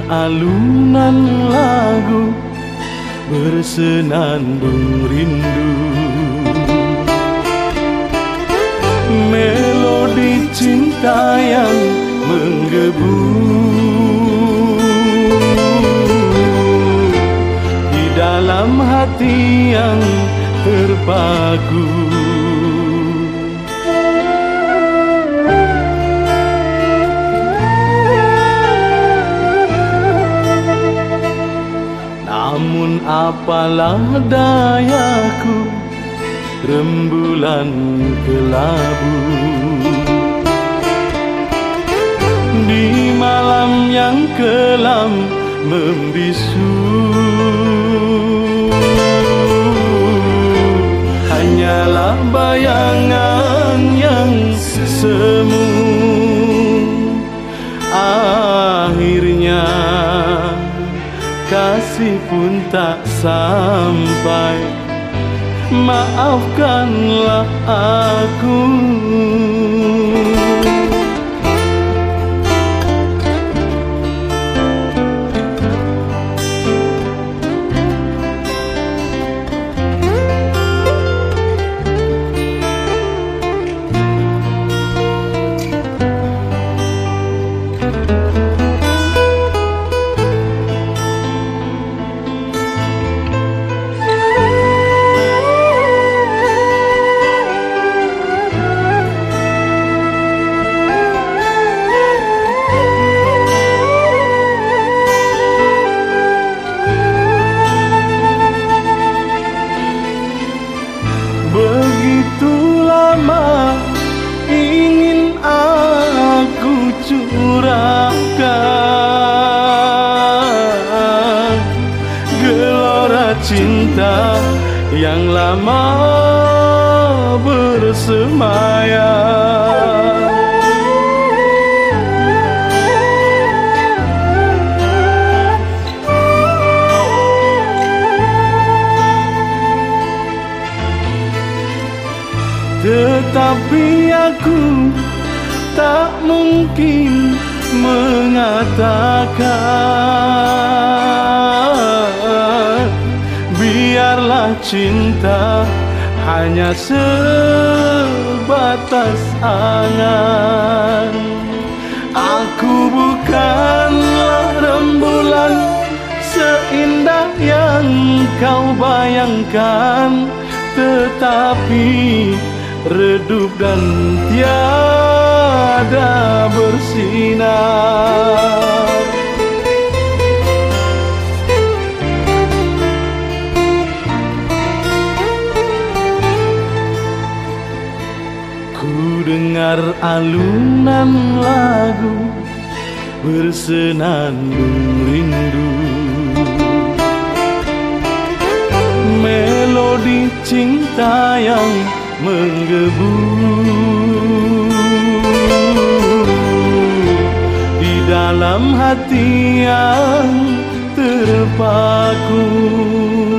alunan lagu bersenandung rindu, melodi cinta yang menggebu di dalam hati yang terpaku. Namun apalah dayaku, rembulan kelabu di malam yang kelam membisu, hanyalah bayangan yang semu. Akhirnya kasih pun tak sampai, maafkanlah aku. Begitu lama ingin aku curahkan gelora cinta yang lama bersemayam. Tetapi aku tak mungkin mengatakan, biarlah cinta hanya sebatas angan. Aku bukanlah rembulan seindah yang kau bayangkan, tetapi redup dan tiada bersinar. Ku dengar alunan lagu bersenandung rindu, melodi cinta yang menggebu di dalam hati yang terpaku.